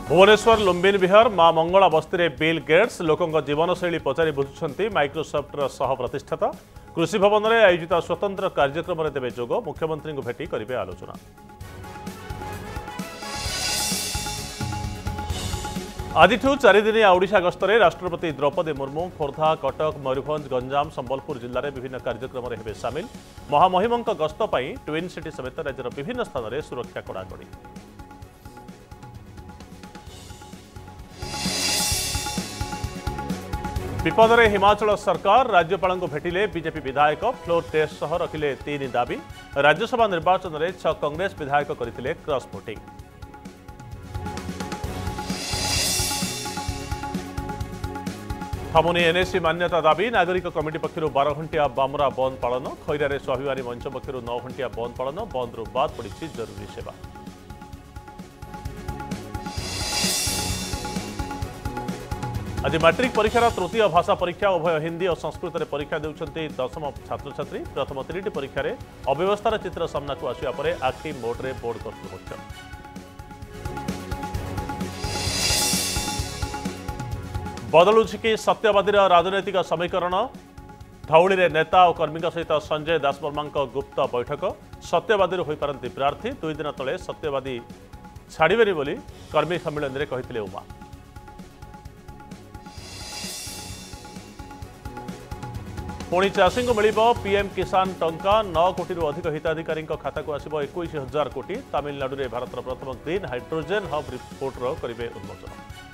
भुवनेश्वर लुम्बिनी विहार मां मंगला बस्ती Bill Gates लोकों जीवनशैली पचारि बुझुंट माइक्रोसॉफ्टर सह प्रतिष्ठाता कृषि भवन में आयोजित स्वतंत्र कार्यक्रम देवे जोग मुख्यमंत्री को भेटी करेंगे आलोचना। आज 4 दिनिया ओडिशा गस्तरे राष्ट्रपति द्रौपदी मुर्मू खोर्धा कटक मयूरभंज गंजाम संबलपुर जिले में विभिन्न कार्यक्रम में सामिल। महामहिमों गस्त पर ट्विन सिटी समेत राज्यर विभिन्न स्थान में सुरक्षा कड़ाकड़ी। विपदरे हिमाचल सरकार राज्यपाल को भेटिले बीजेपी विधायक फ्लोर टेस्ट सह रखिले 3 दाबी। राज्यसभा निर्वाचन में 6 कांग्रेस विधायक करथिले क्रॉस वोटिंग। थमुनी एनएससी मान्यता दाबी नागरिक कमिटी पक्षर 12 घंटिया बामरा बंद पालन। खैरारे स्वाभिमानी मंच पक्षर 9 घंटिया बंद पालन। बंद रु बाद पड़ी जरूरी सेवा। आज मैट्रिक परीक्षार तृतीय भाषा परीक्षा उभय हिंदी और संस्कृत में परीक्षा देउछन्ति 10म छात्र छात्री। प्रथम 3टी परीक्षा अव्यवस्थार चित्र सामना को आसिया परे एक्टिव मोड रे बोर्ड कर्तृपक्ष। बदलुछि कि सत्यवादीर राजनैतिक समीकरण। धौली रे नेता और कर्मी सहित संजय दासवर्मा गुप्त बैठक। सत्यवादी हो पारती प्रार्थी। 2 दिन तले सत्यवादी छाड़बेनि बोली कर्मी सम्मेलन में कहिथिले उमा। पुणी चाषी को मिल पीएम किसान टंका 9 कोटी अधिक हिताधिकारी खाता को आसब 21,000 कोटी। तमिलनाडु में भारत प्रथम ग्रीन हाइड्रोजेन हब रिपोर्टर करेंगे उन्मोचन।